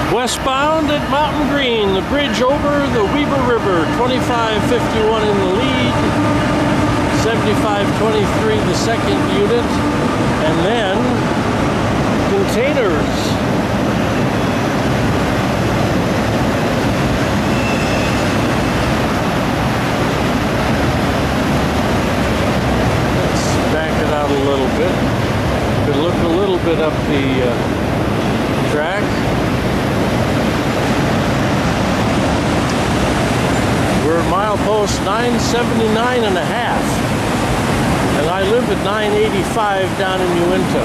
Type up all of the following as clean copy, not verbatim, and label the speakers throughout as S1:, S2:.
S1: Westbound at Mtn Green, the bridge over the Weber River, 2551 in the lead, 7523 the second unit, and then containers. Let's back it out a little bit. Could look a little bit up the track. We're at milepost 979 and a half, and I live at 985 down in Uinta.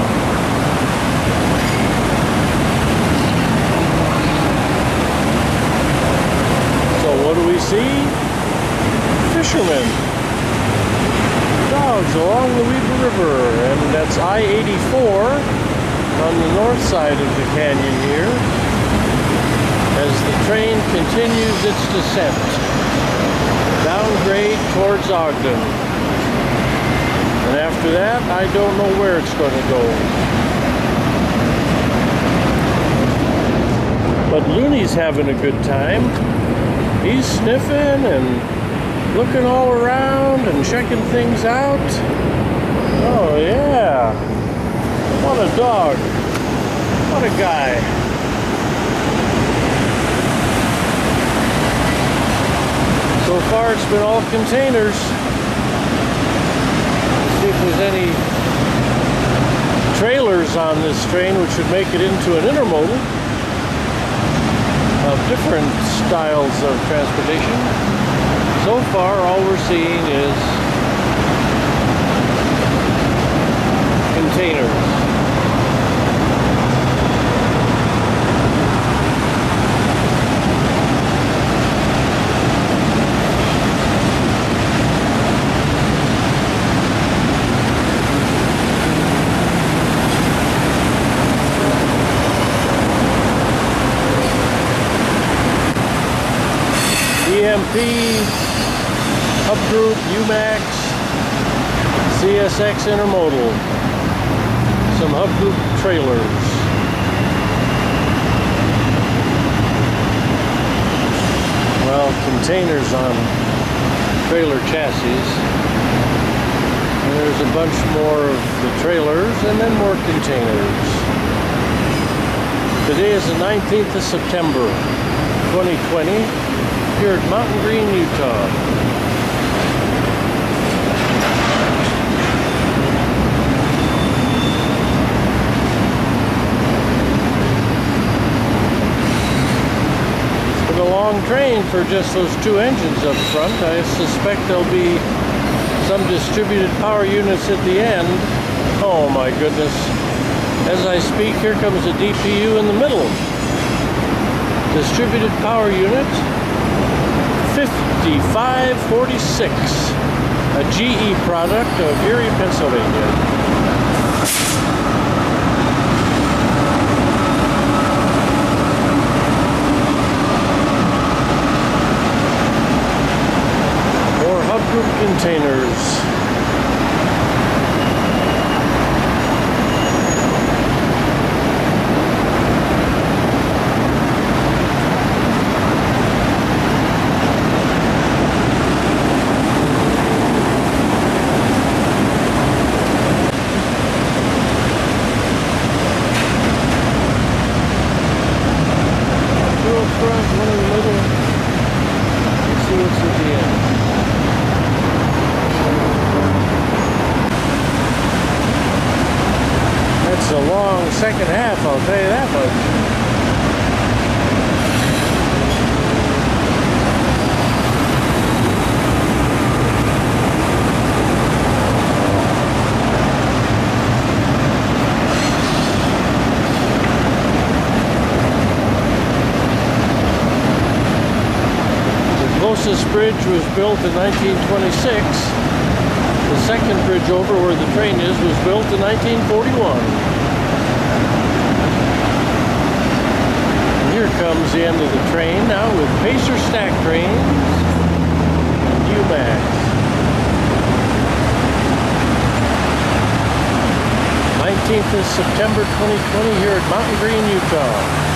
S1: So what do we see? Fishermen, dogs along the Weber River, and that's I-84 on the north side of the canyon here as the train continues its descent downgrade towards Ogden. And after that, I don't know where it's going to go. But Looney's having a good time. He's sniffing and looking all around and checking things out. Oh yeah. What a dog. What a guy. So far it's been all containers. Let's see if there's any trailers on this train, which would make it into an intermodal of different styles of transportation. So far all we're seeing is containers. EMP, Hub Group, UMAX, CSX Intermodal, some Hub Group trailers. Well, containers on trailer chassis. And there's a bunch more of the trailers and then more containers. Today is the 19th of September, 2020. Here at Mtn Green, Utah. It's been a long train for just those two engines up front. I suspect there'll be some distributed power units at the end. Oh my goodness. As I speak, here comes a DPU in the middle. Distributed power unit. 5546, a GE product of Erie, Pennsylvania. More Hub Group containers. One in the middle. Let's see what's at the end. That's a long second half, I'll tell you that much. This bridge was built in 1926. The second bridge over where the train is was built in 1941. And here comes the end of the train now with Pacer stack trains and UMAX. 19th of September 2020 here at Mtn Green, Utah.